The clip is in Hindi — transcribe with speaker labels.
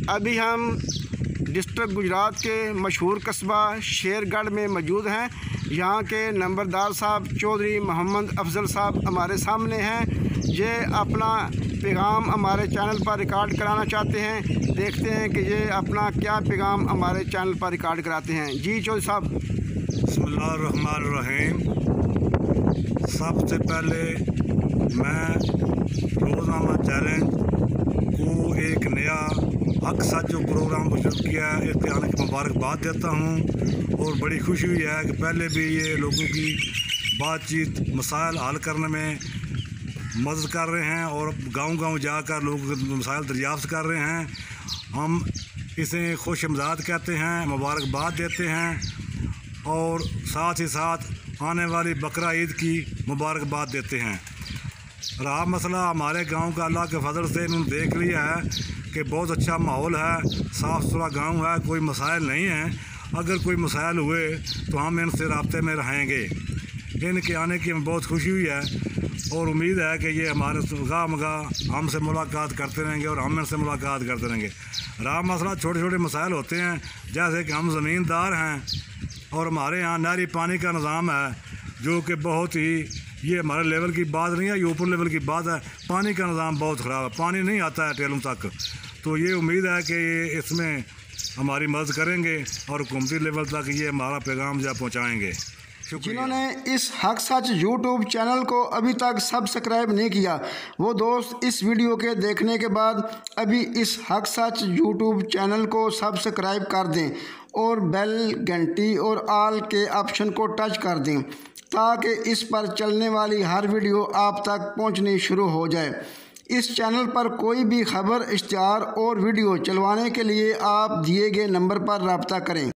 Speaker 1: अभी हम डिस्ट्रिक्ट गुजरात के मशहूर कस्बा शेरगढ़ में मौजूद हैं। यहाँ के नंबरदार साहब चौधरी मोहम्मद अफजल साहब हमारे सामने हैं। ये अपना पैगाम हमारे चैनल पर रिकॉर्ड कराना चाहते हैं। देखते हैं कि ये अपना क्या पैगाम हमारे चैनल पर रिकॉर्ड कराते हैं। जी चौधरी साहब।
Speaker 2: बिस्मिल्लाहिर्रहमानिर्रहीम। सबसे पहले मैं रोज़नामा चैलेंज को एक नया हक सच जो प्रोग्राम शुरू किया है इसके आने की मुबारकबाद देता हूँ। और बड़ी खुशी हुई है कि पहले भी ये लोगों की बातचीत मसाइल हल करने में मदद कर रहे हैं और गांव-गांव जाकर लोगों के मसाइल दरियाफ्त कर रहे हैं। हम इसे खुशमदाद कहते हैं, मुबारकबाद देते हैं और साथ ही साथ आने वाली बकरा ईद की मुबारकबाद देते हैं। रहा मसला हमारे गांव का, अल्लाह के फजल से इन्होंने देख लिया है कि बहुत अच्छा माहौल है, साफ़ सुथरा गांव है, कोई मसाइल नहीं है। अगर कोई मसाइल हुए तो हम इनसे राब्ते में रहेंगे। इनके आने की हमें बहुत खुशी हुई है और उम्मीद है कि ये हमारे गाह हमसे मुलाकात करते रहेंगे और हम इनसे मुलाकात करते रहेंगे। रहा मसला छोटे छोटे मसाइल होते हैं, जैसे कि हम ज़मींदार हैं और हमारे यहाँ नहरी पानी का निज़ाम है जो कि बहुत ही, ये हमारे लेवल की बात नहीं है, ये ऊपर लेवल की बात है। पानी का निज़ाम बहुत ख़राब है, पानी नहीं आता है टेलों तक। तो ये उम्मीद है कि ये इसमें हमारी मदद करेंगे और हुकूमती लेवल तक ये हमारा पैगाम जो पहुँचाएँगे।
Speaker 1: जिन्होंने इस हक सच यूट्यूब चैनल को अभी तक सब्सक्राइब नहीं किया, वो दोस्त इस वीडियो के देखने के बाद अभी इस हक सच यूट्यूब चैनल को सब्सक्राइब कर दें और बेल घंटी और ऑल के ऑप्शन को टच कर दें ताकि इस पर चलने वाली हर वीडियो आप तक पहुंचनी शुरू हो जाए। इस चैनल पर कोई भी खबर, इश्तिहार और वीडियो चलवाने के लिए आप दिए गए नंबर पर रब्ता करें।